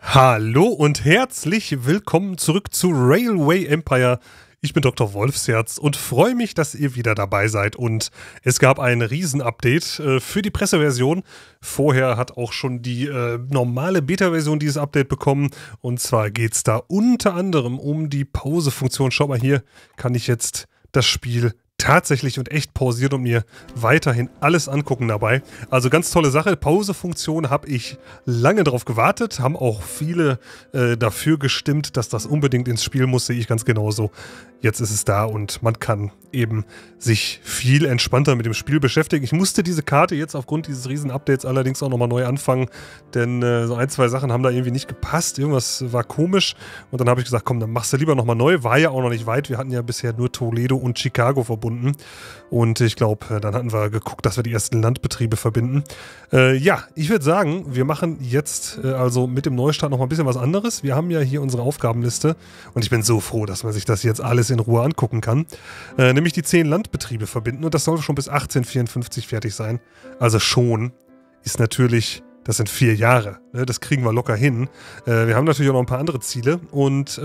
Hallo und herzlich willkommen zurück zu Railway Empire. Ich bin Dr. Wolfsherz und freue mich, dass ihr wieder dabei seid. Und es gab ein Riesen-Update für die Presseversion. Vorher hat auch schon die normale Beta-Version dieses Update bekommen. Und zwar geht es da unter anderem um die Pause-Funktion. Schaut mal, hier kann ich jetzt das Spiel tatsächlich und echt pausieren und mir weiterhin alles angucken dabei. Also ganz tolle Sache. Pause-Funktion habe ich lange drauf gewartet, haben auch viele dafür gestimmt, dass das unbedingt ins Spiel muss, sehe ich ganz genauso. Jetzt ist es da und man kann eben sich viel entspannter mit dem Spiel beschäftigen. Ich musste diese Karte jetzt aufgrund dieses Riesen-Updates allerdings auch nochmal neu anfangen, denn so ein, zwei Sachen haben da irgendwie nicht gepasst. Irgendwas war komisch und dann habe ich gesagt, komm, dann machst du lieber nochmal neu. War ja auch noch nicht weit. Wir hatten ja bisher nur Toledo und Chicago verbunden und ich glaube, dann hatten wir geguckt, dass wir die ersten Landbetriebe verbinden. Ja, ich würde sagen, wir machen jetzt also mit dem Neustart nochmal ein bisschen was anderes. Wir haben ja hier unsere Aufgabenliste und ich bin so froh, dass man sich das jetzt alles in Ruhe angucken kann. Nämlich die 10 Landbetriebe verbinden und das soll schon bis 1854 fertig sein. Also schon ist natürlich, das sind 4 Jahre, ne? Das kriegen wir locker hin. Wir haben natürlich auch noch ein paar andere Ziele und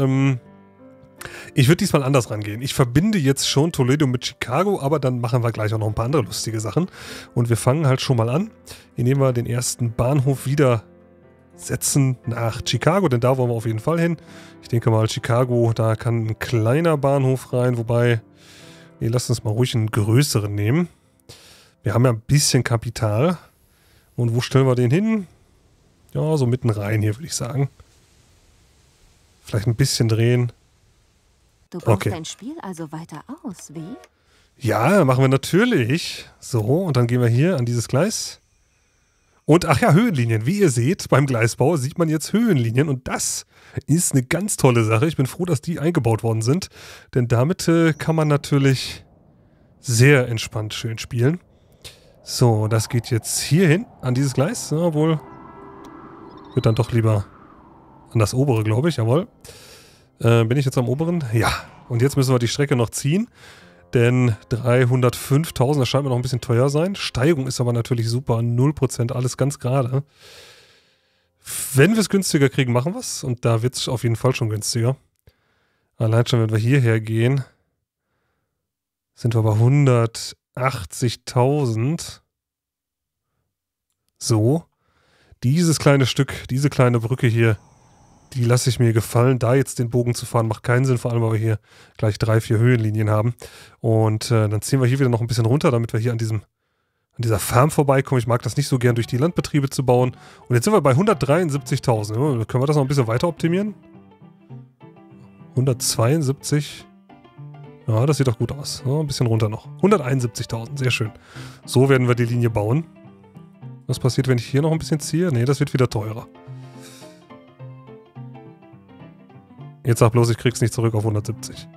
ich würde diesmal anders rangehen. Ich verbinde jetzt schon Toledo mit Chicago, aber dann machen wir gleich auch noch ein paar andere lustige Sachen. Und wir fangen halt schon mal an, indem wir den ersten Bahnhof wieder setzen nach Chicago, denn da wollen wir auf jeden Fall hin. Ich denke mal, Chicago, da kann ein kleiner Bahnhof rein, wobei, nee, lasst uns mal ruhig einen größeren nehmen. Wir haben ja ein bisschen Kapital. Und wo stellen wir den hin? Ja, so mitten rein hier, würde ich sagen. Vielleicht ein bisschen drehen. Du baust dein Spiel also weiter aus, wie? Ja, machen wir natürlich. So, und dann gehen wir hier an dieses Gleis. Und, ach ja, Höhenlinien. Wie ihr seht, beim Gleisbau sieht man jetzt Höhenlinien. Und das ist eine ganz tolle Sache. Ich bin froh, dass die eingebaut worden sind. Denn damit kann man natürlich sehr entspannt schön spielen. So, das geht jetzt hier hin, an dieses Gleis. Obwohl, wird dann doch lieber an das obere, glaube ich. Jawohl. Bin ich jetzt am oberen? Ja. Und jetzt müssen wir die Strecke noch ziehen. Denn 305.000, das scheint mir noch ein bisschen teuer sein. Steigung ist aber natürlich super. 0%, alles ganz gerade. Wenn wir es günstiger kriegen, machen wir es. Und da wird es auf jeden Fall schon günstiger. Allein schon, wenn wir hierher gehen, sind wir bei 180.000. So. Dieses kleine Stück, diese kleine Brücke hier, die lasse ich mir gefallen. Da jetzt den Bogen zu fahren, macht keinen Sinn, vor allem, weil wir hier gleich 3, 4 Höhenlinien haben. Und dann ziehen wir hier wieder noch ein bisschen runter, damit wir hier an dieser Farm vorbeikommen. Ich mag das nicht so gern, durch die Landbetriebe zu bauen. Und jetzt sind wir bei 173.000. Können wir das noch ein bisschen weiter optimieren? 172. Ja, das sieht doch gut aus. Ja, ein bisschen runter noch. 171.000, sehr schön. So werden wir die Linie bauen. Was passiert, wenn ich hier noch ein bisschen ziehe? Nee, das wird wieder teurer. Jetzt sag bloß, ich krieg's nicht zurück auf 170.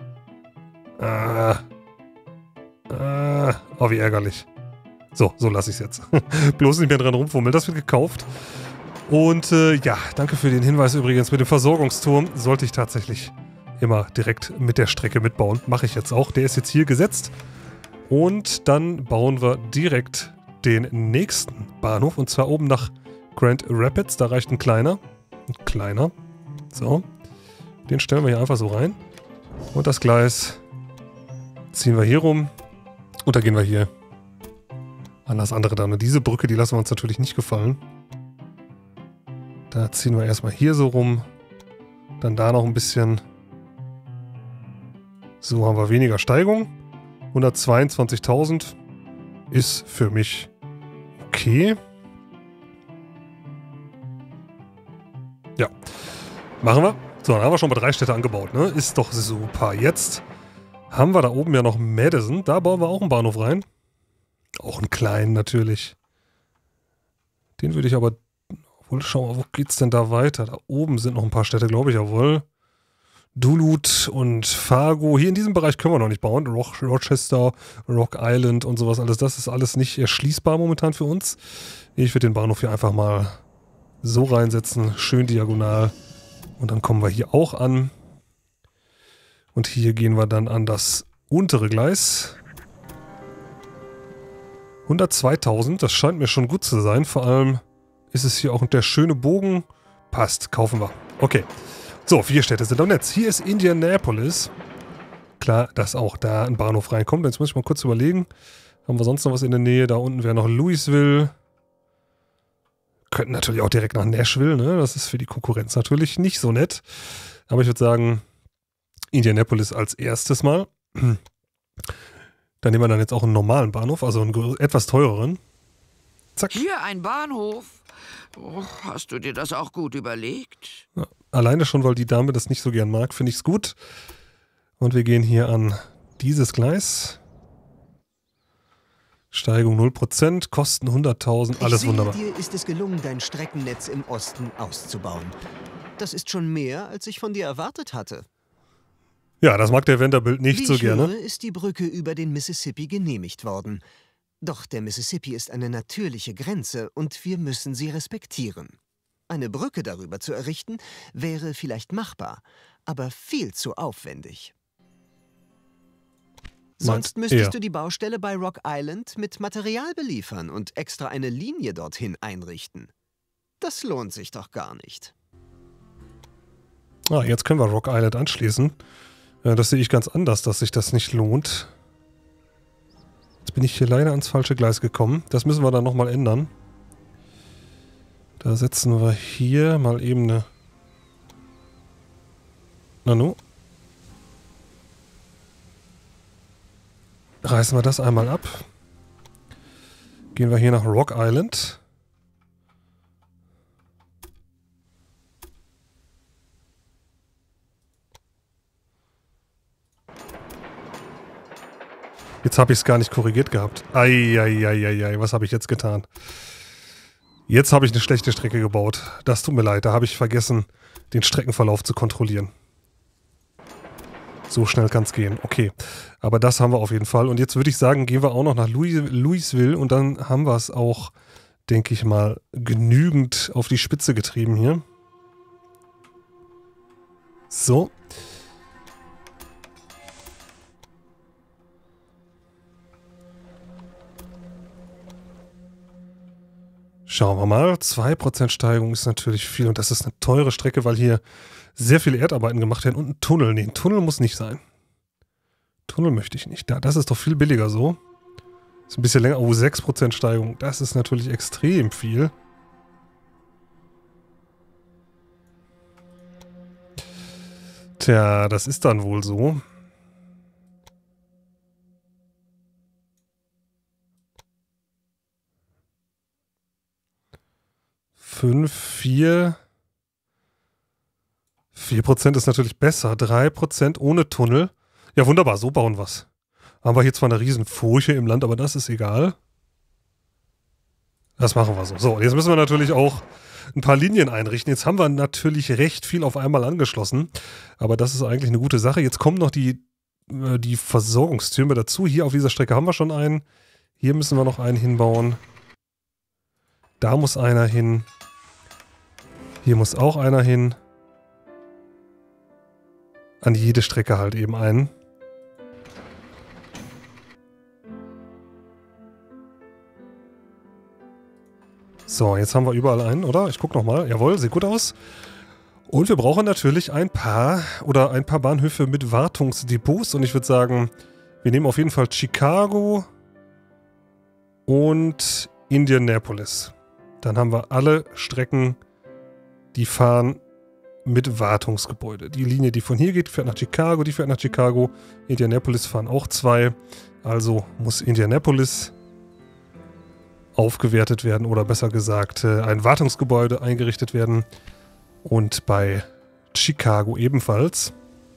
Oh, wie ärgerlich. So lasse ich es jetzt. Bloß nicht mehr dran rumfummeln. Das wird gekauft. Und ja, danke für den Hinweis übrigens. Mit dem Versorgungsturm sollte ich tatsächlich immer direkt mit der Strecke mitbauen. Mache ich jetzt auch. Der ist jetzt hier gesetzt. Und dann bauen wir direkt den nächsten Bahnhof. Und zwar oben nach Grand Rapids. Da reicht ein kleiner. Ein kleiner. So. Den stellen wir hier einfach so rein. Und das Gleis ziehen wir hier rum. Und da gehen wir hier an das andere dann. Und diese Brücke, die lassen wir uns natürlich nicht gefallen. Da ziehen wir erstmal hier so rum. Dann da noch ein bisschen. So haben wir weniger Steigung. 122.000 ist für mich okay. Ja, machen wir. So, dann haben wir schon mal 3 Städte angebaut, ne? Ist doch super. Jetzt haben wir da oben ja noch Madison. Da bauen wir auch einen Bahnhof rein. Auch einen kleinen natürlich. Den würde ich aber... Obwohl, schau mal, wo geht's denn da weiter? Da oben sind noch ein paar Städte, glaube ich, jawohl. Duluth und Fargo. Hier in diesem Bereich können wir noch nicht bauen. Rochester, Rock Island und sowas alles. Das ist alles nicht erschließbar momentan für uns. Ich würde den Bahnhof hier einfach mal so reinsetzen. Schön diagonal. Und dann kommen wir hier auch an. Und hier gehen wir dann an das untere Gleis. 102.000, das scheint mir schon gut zu sein. Vor allem ist es hier auch der schöne Bogen Passt, kaufen wir. Okay. So, 4 Städte sind am Netz. Hier ist Indianapolis. Klar, dass auch da ein Bahnhof reinkommt. Jetzt muss ich mal kurz überlegen. Haben wir sonst noch was in der Nähe? Da unten wäre noch Louisville. Könnten natürlich auch direkt nach Nashville, ne? Das ist für die Konkurrenz natürlich nicht so nett. Aber ich würde sagen, Indianapolis als erstes Mal. Da nehmen wir dann jetzt auch einen normalen Bahnhof, also einen etwas teureren. Zack. Hier ein Bahnhof. Oh, hast du dir das auch gut überlegt? Ja, alleine schon, weil die Dame das nicht so gern mag, finde ich es gut. Und wir gehen hier an dieses Gleis. Steigung 0%, Kosten 100.000, alles wunderbar. Dir ist es gelungen, dein Streckennetz im Osten auszubauen. Das ist schon mehr, als ich von dir erwartet hatte. Ja, das mag der Vanderbilt nicht so gerne. Wie ich höre, ist die Brücke über den Mississippi genehmigt worden. Doch der Mississippi ist eine natürliche Grenze und wir müssen sie respektieren. Eine Brücke darüber zu errichten, wäre vielleicht machbar, aber viel zu aufwendig. Sonst müsstest du die Baustelle bei Rock Island mit Material beliefern und extra eine Linie dorthin einrichten. Das lohnt sich doch gar nicht. Ah, jetzt können wir Rock Island anschließen. Das sehe ich ganz anders, dass sich das nicht lohnt. Jetzt bin ich hier leider ans falsche Gleis gekommen. Das müssen wir dann nochmal ändern. Da setzen wir hier mal eben eine Nano. Reißen wir das einmal ab. Gehen wir hier nach Rock Island. Jetzt habe ich es gar nicht korrigiert gehabt. Eieieiei, was habe ich jetzt getan? Jetzt habe ich eine schlechte Strecke gebaut. Das tut mir leid, da habe ich vergessen, den Streckenverlauf zu kontrollieren. So schnell kann es gehen. Okay, aber das haben wir auf jeden Fall. Und jetzt würde ich sagen, gehen wir auch noch nach Louisville und dann haben wir es auch, denke ich mal, genügend auf die Spitze getrieben hier. So. Schauen wir mal, 2% Steigerung ist natürlich viel und das ist eine teure Strecke, weil hier sehr viele Erdarbeiten gemacht werden und ein Tunnel. Nee, ein Tunnel muss nicht sein. Tunnel möchte ich nicht. Das ist doch viel billiger so. Ist ein bisschen länger. Oh, 6% Steigerung. Das ist natürlich extrem viel. Tja, das ist dann wohl so. Fünf, 4% ist natürlich besser. 3% ohne Tunnel. Ja, wunderbar, so bauen wir es. Haben wir hier zwar eine riesen Furche im Land, aber das ist egal. Das machen wir so. So, jetzt müssen wir natürlich auch ein paar Linien einrichten. Jetzt haben wir natürlich recht viel auf einmal angeschlossen. Aber das ist eigentlich eine gute Sache. Jetzt kommen noch die Versorgungstürme dazu. Hier auf dieser Strecke haben wir schon einen. Hier müssen wir noch einen hinbauen. Da muss einer hin. Hier muss auch einer hin. An jede Strecke halt eben einen. So, jetzt haben wir überall einen, oder? Ich gucke nochmal. Jawohl, sieht gut aus. Und wir brauchen natürlich ein paar Bahnhöfe mit Wartungsdepots. Und ich würde sagen, wir nehmen auf jeden Fall Chicago und Indianapolis. Dann haben wir alle Strecken, die fahren mit Wartungsgebäude. Die Linie, die von hier geht, fährt nach Chicago, die fährt nach Chicago. Indianapolis fahren auch 2. Also muss Indianapolis aufgewertet werden oder besser gesagt ein Wartungsgebäude eingerichtet werden. Und bei Chicago ebenfalls.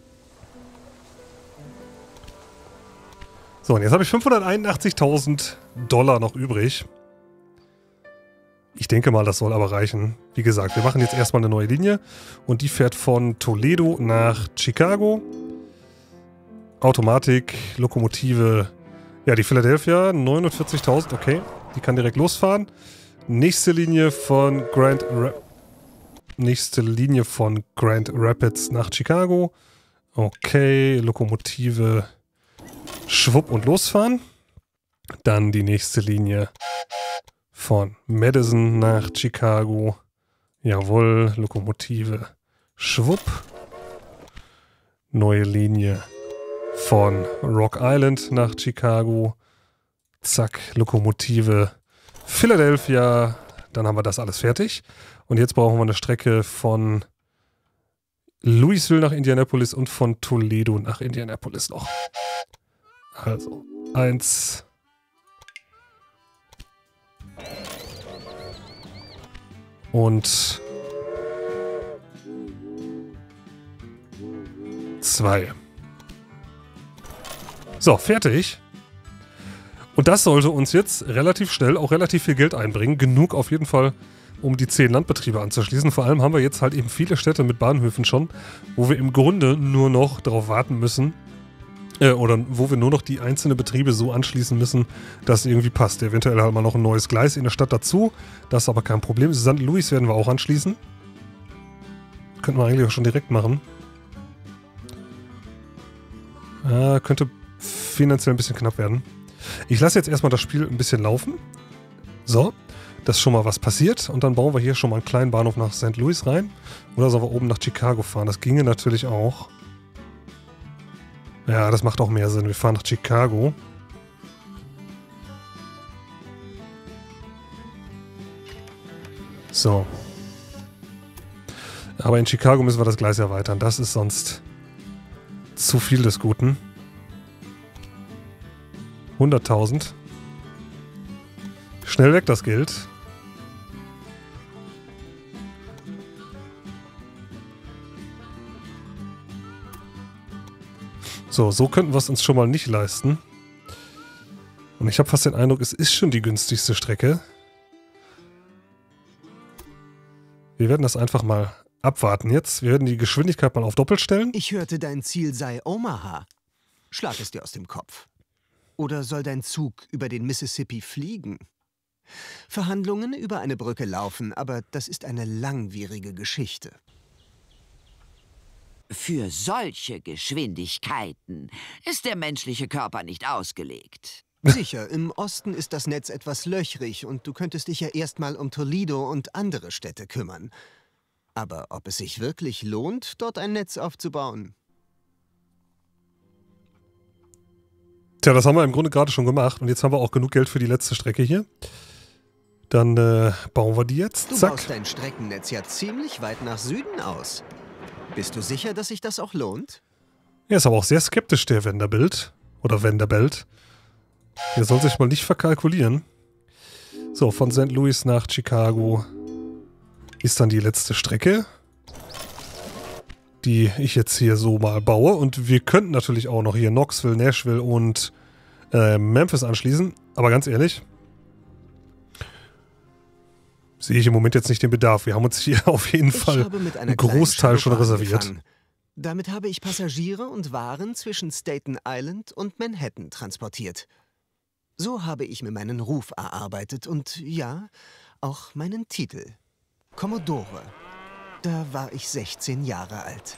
So, und jetzt habe ich 581.000 $ noch übrig. Ich denke mal, das soll aber reichen. Wie gesagt, wir machen jetzt erstmal eine neue Linie und die fährt von Toledo nach Chicago. Automatik, Lokomotive, ja, die Philadelphia, 49.000, okay. Die kann direkt losfahren. Nächste Linie von Grand Rapids nach Chicago. Okay, Lokomotive, schwupp und losfahren. Dann die nächste Linie von Madison nach Chicago. Jawohl, Lokomotive. Schwupp. Neue Linie von Rock Island nach Chicago. Zack, Lokomotive Philadelphia. Dann haben wir das alles fertig. Und jetzt brauchen wir eine Strecke von Louisville nach Indianapolis und von Toledo nach Indianapolis noch. Also, 1. Und 2. So, fertig. Und das sollte uns jetzt relativ schnell auch relativ viel Geld einbringen. Genug auf jeden Fall, um die 10 Landbetriebe anzuschließen. Vor allem haben wir jetzt halt eben viele Städte mit Bahnhöfen schon, wo wir im Grunde nur noch darauf warten müssen, oder wo wir nur noch die einzelnen Betriebe so anschließen müssen, dass es irgendwie passt. Eventuell halt mal noch ein neues Gleis in der Stadt dazu. Das ist aber kein Problem. St. Louis werden wir auch anschließen. Könnten wir eigentlich auch schon direkt machen. Könnte finanziell ein bisschen knapp werden. Ich lasse jetzt erstmal das Spiel ein bisschen laufen. So, dass schon mal was passiert. Und dann bauen wir hier schon mal einen kleinen Bahnhof nach St. Louis rein. Oder sollen wir oben nach Chicago fahren? Das ginge natürlich auch. Ja, das macht auch mehr Sinn. Wir fahren nach Chicago. So. Aber in Chicago müssen wir das Gleis erweitern. Das ist sonst zu viel des Guten. 100.000. Schnell weg das Geld. So könnten wir es uns schon mal nicht leisten. Und ich habe fast den Eindruck, es ist schon die günstigste Strecke. Wir werden das einfach mal abwarten jetzt. Wir werden die Geschwindigkeit mal auf Doppelt stellen. Ich hörte, dein Ziel sei Omaha. Schlag es dir aus dem Kopf. Oder soll dein Zug über den Mississippi fliegen? Verhandlungen über eine Brücke laufen, aber das ist eine langwierige Geschichte. Für solche Geschwindigkeiten ist der menschliche Körper nicht ausgelegt. Sicher, im Osten ist das Netz etwas löchrig und du könntest dich ja erstmal um Toledo und andere Städte kümmern. Aber ob es sich wirklich lohnt, dort ein Netz aufzubauen? Tja, das haben wir im Grunde gerade schon gemacht und jetzt haben wir auch genug Geld für die letzte Strecke hier. Dann bauen wir die jetzt. Du Zack. baust dein Streckennetz ja ziemlich weit nach Süden aus. Bist du sicher, dass sich das auch lohnt? Er ist aber auch sehr skeptisch, der Vanderbilt. Oder Vanderbilt. Der soll sich mal nicht verkalkulieren. So, von St. Louis nach Chicago ist dann die letzte Strecke, die ich jetzt hier so mal baue. Und wir könnten natürlich auch noch hier Knoxville, Nashville und Memphis anschließen. Aber ganz ehrlich, sehe ich im Moment jetzt nicht den Bedarf. Wir haben uns hier auf jeden Fall einen Großteil schon reserviert. Angefangen. Damit habe ich Passagiere und Waren zwischen Staten Island und Manhattan transportiert. So habe ich mir meinen Ruf erarbeitet und ja, auch meinen Titel. Commodore. Da war ich 16 Jahre alt.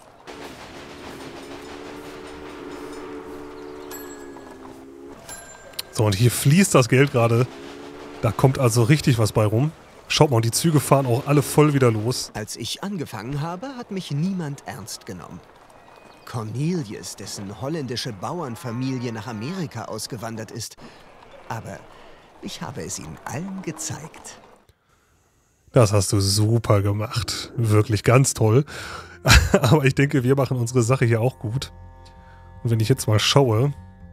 So, und hier fließt das Geld gerade. Da kommt also richtig was bei rum. Schaut mal, die Züge fahren auch alle voll wieder los. Als ich angefangen habe, hat mich niemand ernst genommen. Cornelius, dessen holländische Bauernfamilie nach Amerika ausgewandert ist. Aber ich habe es ihnen allen gezeigt. Das hast du super gemacht. Wirklich ganz toll. Aber ich denke, wir machen unsere Sache hier auch gut. Und wenn ich jetzt mal schaue,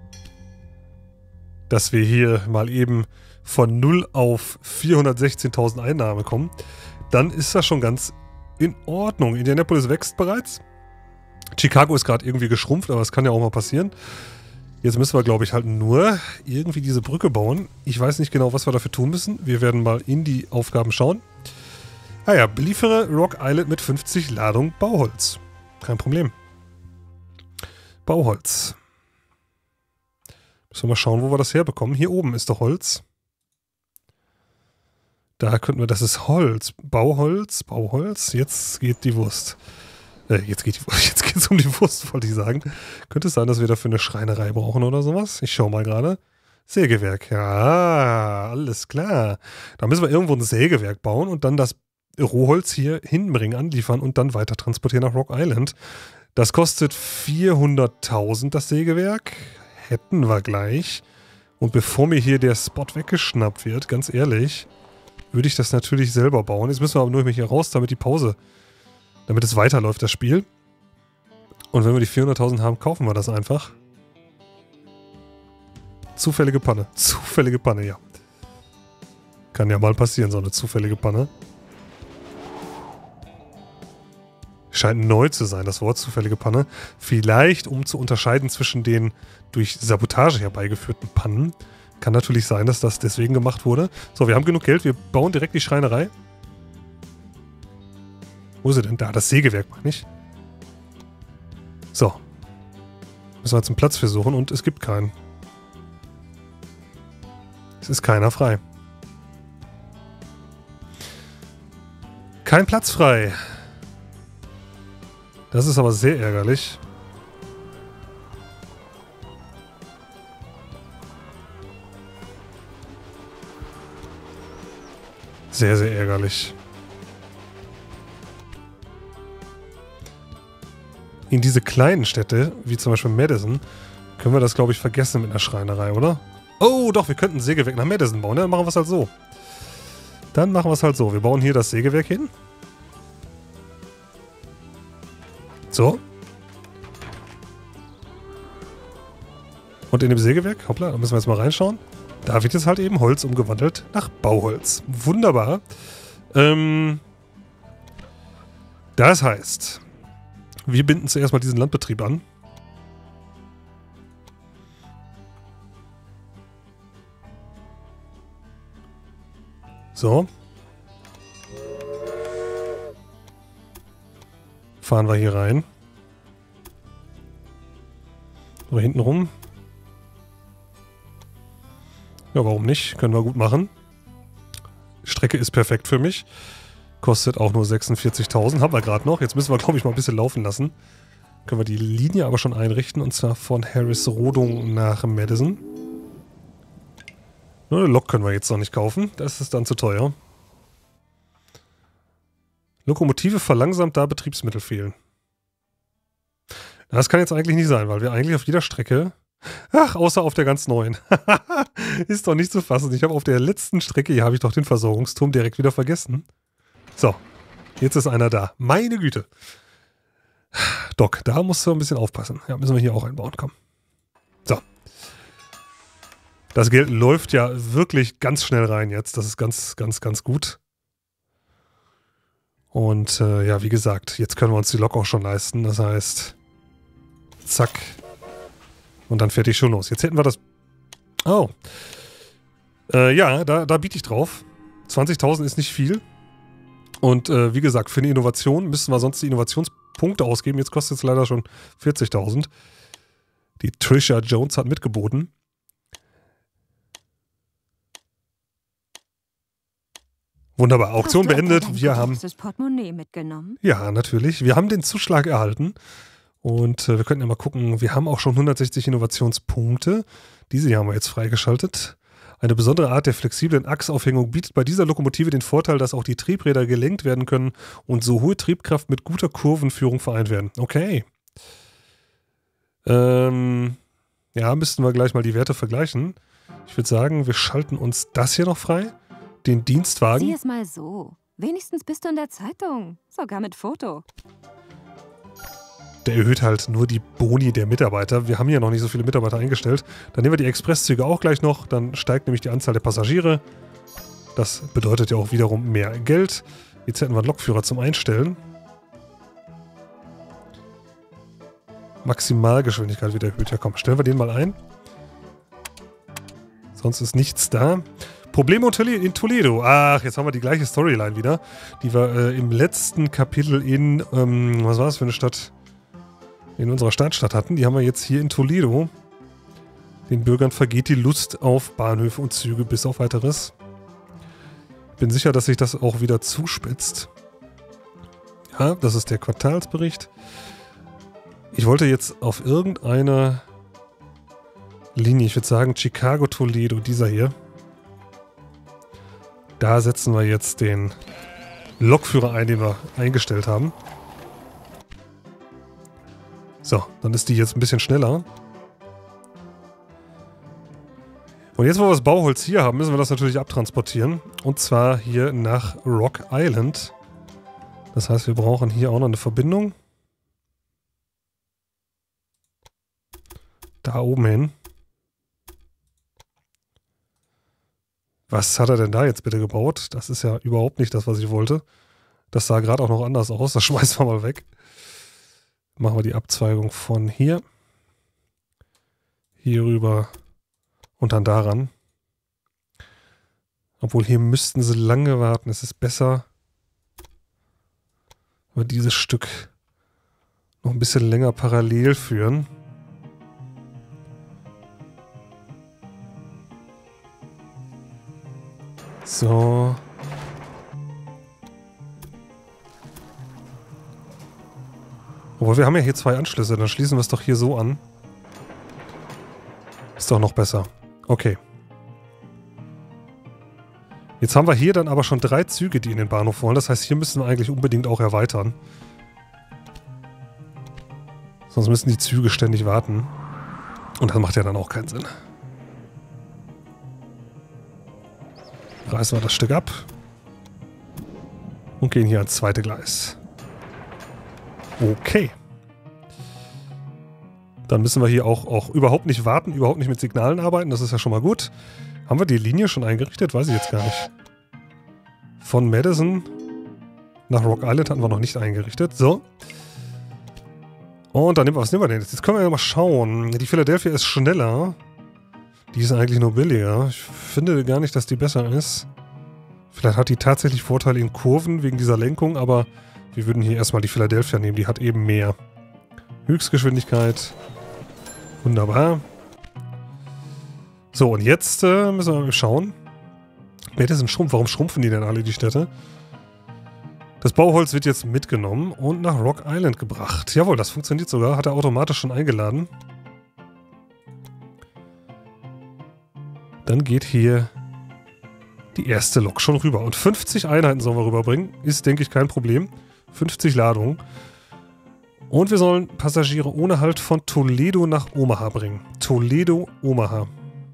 dass wir hier mal eben von 0 auf 416.000 Einnahmen kommen, dann ist das schon ganz in Ordnung. Indianapolis wächst bereits. Chicago ist gerade irgendwie geschrumpft, aber das kann ja auch mal passieren. Jetzt müssen wir, glaube ich, halt nur irgendwie diese Brücke bauen. Ich weiß nicht genau, was wir dafür tun müssen. Wir werden mal in die Aufgaben schauen. Ah ja, beliefere Rock Island mit 50 Ladung Bauholz. Kein Problem. Bauholz. Müssen wir mal schauen, wo wir das herbekommen. Hier oben ist doch Holz. Da könnten wir, das ist Holz. Bauholz, Bauholz. Jetzt geht die Wurst. Jetzt geht's um die Wurst, wollte ich sagen. Könnte es sein, dass wir dafür eine Schreinerei brauchen oder sowas? Ich schau mal gerade. Sägewerk. Ja, alles klar. Da müssen wir irgendwo ein Sägewerk bauen und dann das Rohholz hier hinbringen, anliefern und dann weiter transportieren nach Rock Island. Das kostet 400.000, das Sägewerk. Hätten wir gleich. Und bevor mir hier der Spot weggeschnappt wird, ganz ehrlich, würde ich das natürlich selber bauen. Jetzt müssen wir aber nur hier raus, damit es weiterläuft, das Spiel. Und wenn wir die 400.000 haben, kaufen wir das einfach. Zufällige Panne. Zufällige Panne, ja. Kann ja mal passieren, so eine zufällige Panne. Scheint neu zu sein, das Wort zufällige Panne. Vielleicht, um zu unterscheiden zwischen den durch Sabotage herbeigeführten Pannen. Kann natürlich sein, dass das deswegen gemacht wurde. So, wir haben genug Geld. Wir bauen direkt die Schreinerei. Wo ist sie denn? Da, das Sägewerk, meine ich. So. Müssen wir jetzt einen Platz für suchen und es gibt keinen. Es ist keiner frei. Kein Platz frei. Das ist aber sehr ärgerlich. Sehr, sehr ärgerlich. In diese kleinen Städte, wie zum Beispiel Madison, können wir das, glaube ich, vergessen mit einer Schreinerei, oder? Oh, doch, wir könnten ein Sägewerk nach Madison bauen. Dann machen wir es halt so. Wir bauen hier das Sägewerk hin. So. Und in dem Sägewerk, hoppla, da müssen wir jetzt mal reinschauen. Da wird jetzt halt eben Holz umgewandelt nach Bauholz. Wunderbar. Das heißt, wir binden zuerst mal diesen Landbetrieb an. So. Fahren wir hier rein. So, hinten rum. Ja, warum nicht? Können wir gut machen. Strecke ist perfekt für mich. Kostet auch nur 46.000. Haben wir gerade noch. Jetzt müssen wir, glaube ich, mal ein bisschen laufen lassen. Können wir die Linie aber schon einrichten. Und zwar von Harris Rodung nach Madison. Nur eine Lok können wir jetzt noch nicht kaufen. Das ist dann zu teuer. Lokomotive verlangsamt, da Betriebsmittel fehlen. Das kann jetzt eigentlich nicht sein, weil wir eigentlich auf jeder Strecke... Ach, außer auf der ganz neuen. Ist doch nicht zu fassen. Ich habe auf der letzten Strecke, hier habe ich doch den Versorgungsturm direkt wieder vergessen. So, jetzt ist einer da. Meine Güte. Doc, da musst du ein bisschen aufpassen. Ja, müssen wir hier auch einbauen. Komm. So. Das Geld läuft ja wirklich ganz schnell rein jetzt. Das ist ganz, ganz, ganz gut. Und ja, wie gesagt, jetzt können wir uns die Lok auch schon leisten. Das heißt, zack. Und dann fertig schon los. Jetzt hätten wir das... Oh. Ja, da biete ich drauf. 20.000 ist nicht viel. Und wie gesagt, für eine Innovation müssten wir sonst die Innovationspunkte ausgeben. Jetzt kostet es leider schon 40.000. Die Trisha Jones hat mitgeboten. Wunderbar, Auktion beendet. Wir haben das Portemonnaie mitgenommen. Ja, natürlich. Wir haben den Zuschlag erhalten. Und wir könnten ja mal gucken, wir haben auch schon 160 Innovationspunkte. Diese hier haben wir jetzt freigeschaltet. Eine besondere Art der flexiblen Achsaufhängung bietet bei dieser Lokomotive den Vorteil, dass auch die Triebräder gelenkt werden können und so hohe Triebkraft mit guter Kurvenführung vereint werden. Okay. Ja, müssten wir gleich mal die Werte vergleichen. Ich würde sagen, wir schalten uns das hier noch frei. Den Dienstwagen. Sieh es mal so. Wenigstens bist du in der Zeitung. Sogar mit Foto. Der erhöht halt nur die Boni der Mitarbeiter. Wir haben hier noch nicht so viele Mitarbeiter eingestellt. Dann nehmen wir die Expresszüge auch gleich noch. Dann steigt nämlich die Anzahl der Passagiere. Das bedeutet ja auch wiederum mehr Geld. Jetzt hätten wir einen Lokführer zum Einstellen. Maximalgeschwindigkeit wieder erhöht. Ja komm, stellen wir den mal ein. Sonst ist nichts da. Probleme in Toledo. Ach, jetzt haben wir die gleiche Storyline wieder, die wir im letzten Kapitel in, was war das für eine Stadt? In unserer Startstadt hatten. Die haben wir jetzt hier in Toledo. Den Bürgern vergeht die Lust auf Bahnhöfe und Züge bis auf weiteres. Bin sicher, dass sich das auch wieder zuspitzt. Ja, das ist der Quartalsbericht. Ich wollte jetzt auf irgendeine Linie, ich würde sagen Chicago-Toledo, dieser hier. Da setzen wir jetzt den Lokführer ein, den wir eingestellt haben. So, dann ist die jetzt ein bisschen schneller. Und jetzt, wo wir das Bauholz hier haben, müssen wir das natürlich abtransportieren. Und zwar hier nach Rock Island. Das heißt, wir brauchen hier auch noch eine Verbindung. Da oben hin. Was hat er denn da jetzt bitte gebaut? Das ist ja überhaupt nicht das, was ich wollte. Das sah gerade auch noch anders aus. Das schmeißen wir mal weg. Machen wir die Abzweigung von hier. Hier rüber. Und dann daran. Obwohl hier müssten sie lange warten. Es ist besser, wenn wir dieses Stück noch ein bisschen länger parallel führen. So. Obwohl, wir haben ja hier 2 Anschlüsse. Dann schließen wir es doch hier so an. Ist doch noch besser. Okay. Jetzt haben wir hier dann aber schon 3 Züge, die in den Bahnhof wollen. Das heißt, hier müssen wir eigentlich unbedingt auch erweitern. Sonst müssen die Züge ständig warten. Und das macht ja dann auch keinen Sinn. Reißen wir das Stück ab. Und gehen hier ans zweite Gleis. Okay. Dann müssen wir hier auch überhaupt nicht warten, überhaupt nicht mit Signalen arbeiten. Das ist ja schon mal gut. Haben wir die Linie schon eingerichtet? Weiß ich jetzt gar nicht. Von Madison nach Rock Island hatten wir noch nicht eingerichtet. So. Und dann was nehmen wir denn jetzt? Jetzt können wir ja mal schauen. Die Philadelphia ist schneller. Die ist eigentlich nur billiger. Ich finde gar nicht, dass die besser ist. Vielleicht hat die tatsächlich Vorteile in Kurven wegen dieser Lenkung, aber wir würden hier erstmal die Philadelphia nehmen. Die hat eben mehr Höchstgeschwindigkeit. Wunderbar. So, und jetzt müssen wir mal schauen. Madison schrumpft. Warum schrumpfen die denn alle, die Städte? Das Bauholz wird jetzt mitgenommen und nach Rock Island gebracht. Jawohl, das funktioniert sogar. Hat er automatisch schon eingeladen. Dann geht hier die erste Lok schon rüber. Und 50 Einheiten sollen wir rüberbringen. Ist, denke ich, kein Problem. 50 Ladungen. Und wir sollen Passagiere ohne Halt von Toledo nach Omaha bringen. Toledo, Omaha.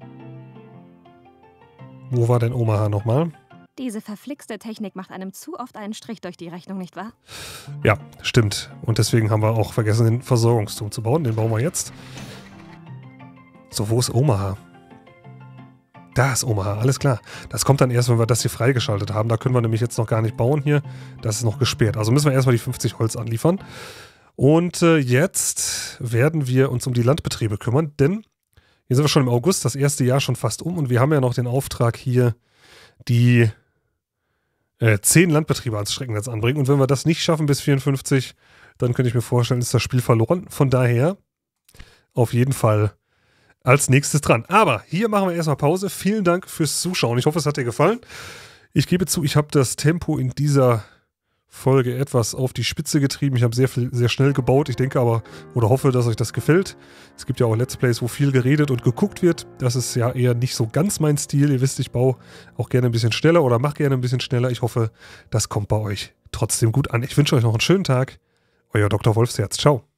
Wo war denn Omaha nochmal? Diese verflixte Technik macht einem zu oft einen Strich durch die Rechnung, nicht wahr? Ja, stimmt. Und deswegen haben wir auch vergessen, den Versorgungsturm zu bauen. Den bauen wir jetzt. So, wo ist Omaha? Da ist Omaha, alles klar. Das kommt dann erst, wenn wir das hier freigeschaltet haben. Da können wir nämlich jetzt noch gar nicht bauen hier. Das ist noch gesperrt. Also müssen wir erstmal die 50 Holz anliefern. Und jetzt werden wir uns um die Landbetriebe kümmern, denn hier sind wir schon im August, das erste Jahr schon fast um. Und wir haben ja noch den Auftrag hier, die 10 Landbetriebe ans Streckennetz anbringen. Und wenn wir das nicht schaffen bis 54, dann könnte ich mir vorstellen, ist das Spiel verloren. Von daher auf jeden Fall als nächstes dran. Aber hier machen wir erstmal Pause. Vielen Dank fürs Zuschauen. Ich hoffe, es hat dir gefallen. Ich gebe zu, ich habe das Tempo in dieser Folge etwas auf die Spitze getrieben. Ich habe sehr schnell gebaut. Ich denke aber oder hoffe, dass euch das gefällt. Es gibt ja auch Let's Plays, wo viel geredet und geguckt wird. Das ist ja eher nicht so ganz mein Stil. Ihr wisst, ich baue auch gerne ein bisschen schneller oder mache gerne ein bisschen schneller. Ich hoffe, das kommt bei euch trotzdem gut an. Ich wünsche euch noch einen schönen Tag. Euer Dr. Wolfsherz. Ciao.